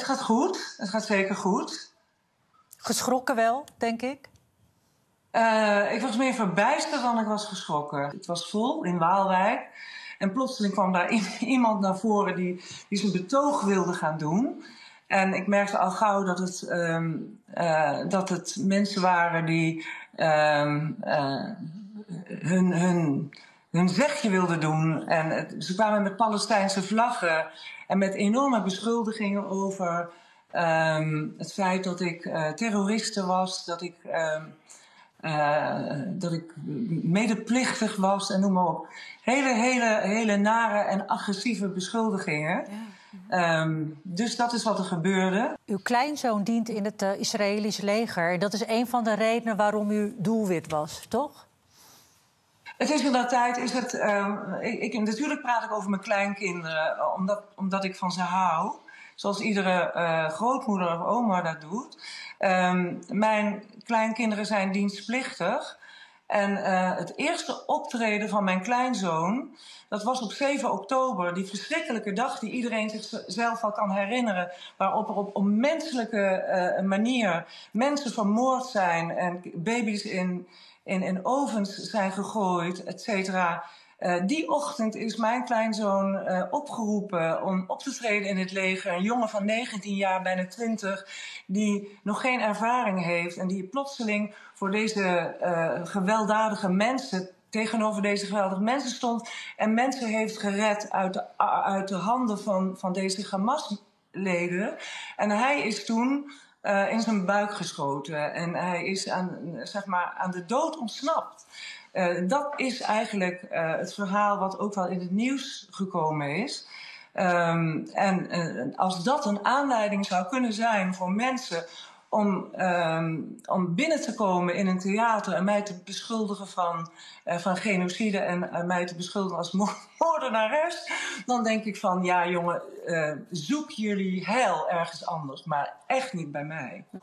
Het gaat goed. Het gaat zeker goed. Geschrokken wel, denk ik? Ik was meer verbijsterd dan ik was geschrokken. Het was vol in Waalwijk. En plotseling kwam daar iemand naar voren die zijn betoog wilde gaan doen. En ik merkte al gauw dat het mensen waren die hun zegje wilden doen. En ze kwamen met Palestijnse vlaggen en met enorme beschuldigingen over het feit dat ik terroriste was, dat ik medeplichtig was en noem maar op. Hele nare en agressieve beschuldigingen. Ja. Dus dat is wat er gebeurde. Uw kleinzoon dient in het Israëlisch leger. Dat is een van de redenen waarom u doelwit was, toch? Het is inderdaad, natuurlijk praat ik over mijn kleinkinderen, omdat ik van ze hou. Zoals iedere grootmoeder of oma dat doet. Mijn kleinkinderen zijn dienstplichtig. En het eerste optreden van mijn kleinzoon, dat was op 7 oktober. Die verschrikkelijke dag die iedereen zichzelf wel kan herinneren. Waarop er op onmenselijke manier mensen vermoord zijn en baby's in ovens zijn gegooid, et cetera. Die ochtend is mijn kleinzoon opgeroepen om op te treden in het leger. Een jongen van 19 jaar, bijna 20, die nog geen ervaring heeft. En die plotseling voor deze gewelddadige mensen, tegenover deze gewelddadige mensen stond. En mensen heeft gered uit de handen van deze Hamas-leden. En hij is toen in zijn buik geschoten. En hij is aan de dood ontsnapt. Dat is eigenlijk het verhaal wat ook wel in het nieuws gekomen is. En als dat een aanleiding zou kunnen zijn voor mensen om binnen te komen in een theater en mij te beschuldigen van genocide en mij te beschuldigen als moordenares, dan denk ik van, ja jongen, zoek jullie heil ergens anders, maar echt niet bij mij.